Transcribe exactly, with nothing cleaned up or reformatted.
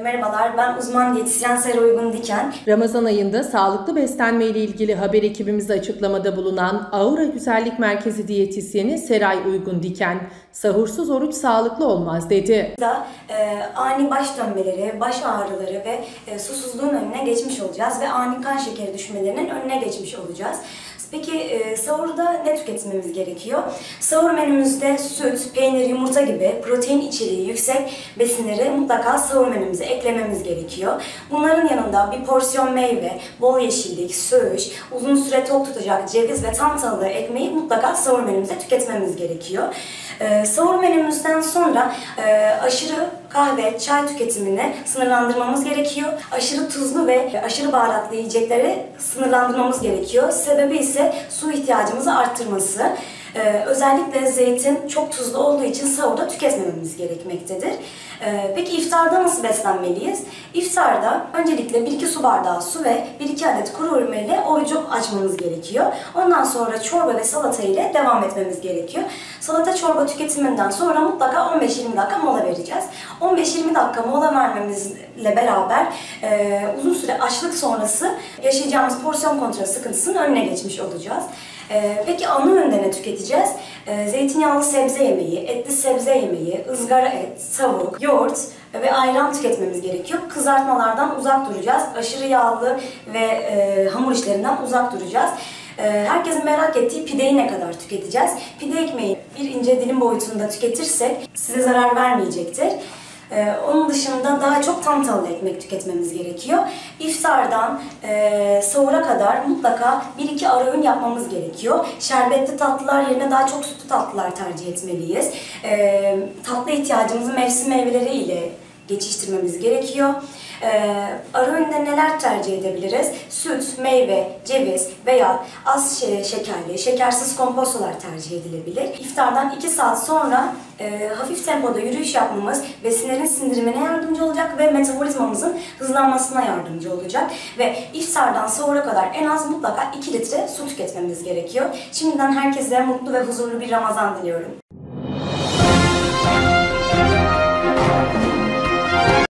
Merhabalar, ben uzman diyetisyen Seray Uygun Diken. Ramazan ayında sağlıklı beslenme ile ilgili haber ekibimize açıklamada bulunan Aura Güzellik Merkezi diyetisyeni Seray Uygun Diken, sahursuz oruç sağlıklı olmaz dedi. Da e, ani baş dönmeleri, baş ağrıları ve e, susuzluğun önüne geçmiş olacağız ve ani kan şekeri düşmelerinin önüne geçmiş olacağız. Peki e, sahurda ne tüketmemiz gerekiyor? Sahur menümüzde süt, peynir, yumurta gibi protein içeriği yüksek besinleri mutlaka sahur menümüze eklememiz gerekiyor. Bunların yanında bir porsiyon meyve, bol yeşillik, söğüş, uzun süre tok tutacak ceviz ve tam tahıllı ekmeği mutlaka sahur menümüzde tüketmemiz gerekiyor. E, sahur menümüzden sonra e, aşırı kahve, çay tüketimini sınırlandırmamız gerekiyor. Aşırı tuzlu ve aşırı baharatlı yiyecekleri sınırlandırmamız gerekiyor. Sebebi ise su ihtiyacımızı arttırması. Ee, özellikle zeytin çok tuzlu olduğu için sahurda tüketmememiz gerekmektedir. Ee, peki iftarda nasıl beslenmeliyiz? İftarda öncelikle bir iki su bardağı su ve bir iki adet kuru hurma ile orucu açmamız gerekiyor. Ondan sonra çorba ve salata ile devam etmemiz gerekiyor. Salata çorba tüketiminden sonra mutlaka on beş yirmi dakika mola vereceğiz. on beş yirmi dakika mola vermemizle beraber e, uzun süre açlık sonrası yaşayacağımız porsiyon kontrolü sıkıntısının önüne geçmiş olacağız. Ee, peki ana öğünde ne tüketeceğiz? Ee, zeytinyağlı sebze yemeği, etli sebze yemeği, ızgara et, tavuk, yoğurt ve ayran tüketmemiz gerekiyor. Kızartmalardan uzak duracağız. Aşırı yağlı ve e, hamur işlerinden uzak duracağız. E, herkesin merak ettiği pideyi ne kadar tüketeceğiz? Pide ekmeği bir ince dilim boyutunda tüketirsek size zarar vermeyecektir. Ee, onun dışında daha çok tam tahıllı ekmek tüketmemiz gerekiyor. İftardan e, sahura kadar mutlaka bir iki ara öğün yapmamız gerekiyor. Şerbetli tatlılar yerine daha çok sütlü tatlılar tercih etmeliyiz. E, tatlı ihtiyacımızı mevsim meyveleri ile geçiştirmemiz gerekiyor. Ee, ara öğünde neler tercih edebiliriz? Süt, meyve, ceviz veya az şekerli, şekersiz kompostolar tercih edilebilir. İftardan iki saat sonra e, hafif tempoda yürüyüş yapmamız besinlerin sindirimine yardımcı olacak ve metabolizmamızın hızlanmasına yardımcı olacak. Ve iftardan sahura kadar en az mutlaka iki litre su tüketmemiz gerekiyor. Şimdiden herkese mutlu ve huzurlu bir Ramazan diliyorum.